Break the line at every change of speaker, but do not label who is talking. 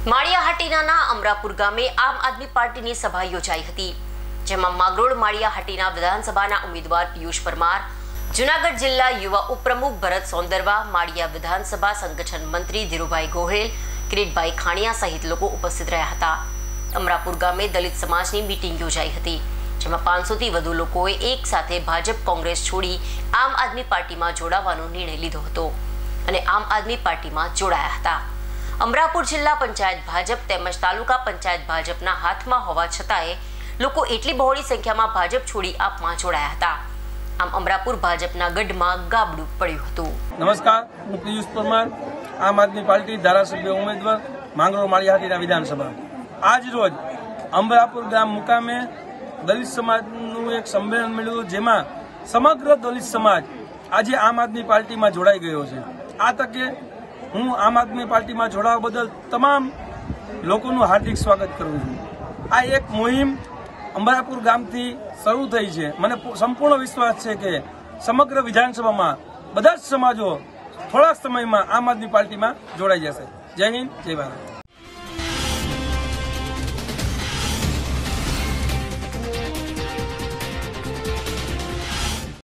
માળિયાહાટીના અમરાપુર ગામે આમ આદમી પાર્ટીની સભા યોજાઈ હતી, જેમાં માંગરોળ માળિયાહાટીના વિધાનસભાના ઉમેદવાર પિયુષ પરમાર, જૂનાગઢ જિલ્લા યુવા ઉપપ્રમુખ ભરત સોંદરવા, માળિયા વિધાનસભા સંગઠન મંત્રી ધીરુભાઈ ગોહેલ, કિરીટભાઈ ખાણિયા સહિત લોકો ઉપસ્થિત રહ્યા હતા। અમરાપુર ગામે દલિત સમાજની મીટિંગ યોજાઈ હતી, જેમાં 500 થી વધુ લોકોએ એક સાથે ભાજપ કોંગ્રેસ છોડી આમ આદમી પાર્ટીમાં જોડાવાનો નિર્ણય લીધો હતો અને આમ આદમી પાર્ટીમાં જોડાયા હતા। અમરાપુર જિલ્લા પંચાયત ભાજપ તેમજ તાલુકા પંચાયત ભાજપના હાથમાં હોવા છતાંય લોકો એટલી બહોળી સંખ્યામાં ભાજપ છોડી આપમાં જોડાયા હતા। આમ અમરાપુર ભાજપના ગઢમાં ગાબડું પડ્યું હતું।
નમસ્કાર, હું પિયુષ પરમાર, આમ આદમી પાર્ટી ધારાસભ્ય ઉમેદવાર માંગરોળ માળિયાહાટીના વિધાનસભા। આજ રોજ અમરાપુર ગામ મુકામે દલિત સમાજનું એક સંમેલન મળ્યું, જેમાં સમગ્ર દલિત સમાજ આજે આમ આદમી પાર્ટીમાં જોડાઈ ગયો છે। આ તકે હું આમ આદમી પાર્ટીમાં જોડાવા બદલ તમામ લોકોનું હાર્દિક સ્વાગત કરું છું। આ એક મુહિમ અમરાપુર ગામથી શરૂ થઈ છે। મને સંપૂર્ણ વિશ્વાસ છે કે સમગ્ર વિધાનસભામાં બધા જ સમાજો થોડા સમયમાં આમ આદમી પાર્ટીમાં જોડાઈ જશે। જય હિન્દ, જય ભારત।